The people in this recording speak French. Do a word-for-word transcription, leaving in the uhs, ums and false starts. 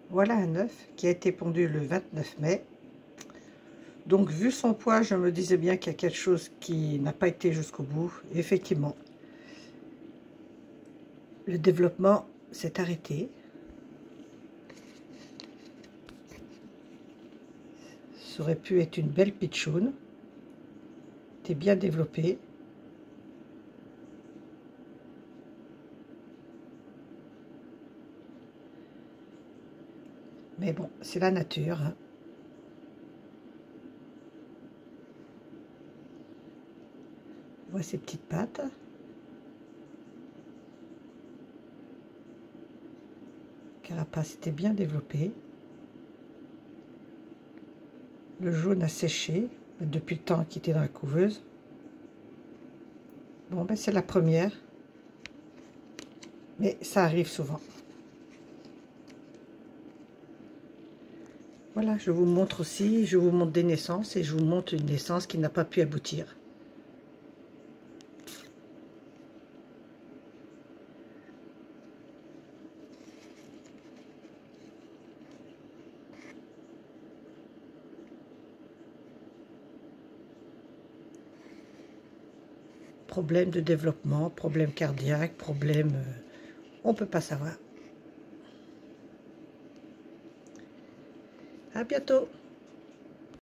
Voilà un œuf qui a été pondu le vingt-neuf mai. Donc, vu son poids, je me disais bien qu'il y a quelque chose qui n'a pas été jusqu'au bout. Et effectivement, le développement s'est arrêté. Ça aurait pu être une belle pitchoune. C'était bien développé. Mais bon, c'est la nature, hein. On voit ses petites pattes. Carapace était bien développée. Le jaune a séché depuis le temps qu'il était dans la couveuse. Bon, ben c'est la première. Mais ça arrive souvent. Voilà, je vous montre aussi, je vous montre des naissances et je vous montre une naissance qui n'a pas pu aboutir. Problème de développement, problème cardiaque, problème... Euh, on ne peut pas savoir. À bientôt.